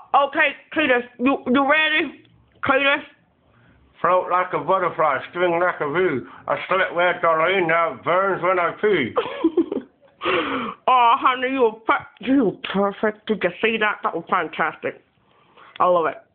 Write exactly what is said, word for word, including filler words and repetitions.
Okay, Cletus, you you ready? Cletus? Float like a butterfly, sting like a bee. I slept where Darlene now burns when I pee. Oh, honey, you were you were perfect. Did you see that? That was fantastic. I love it.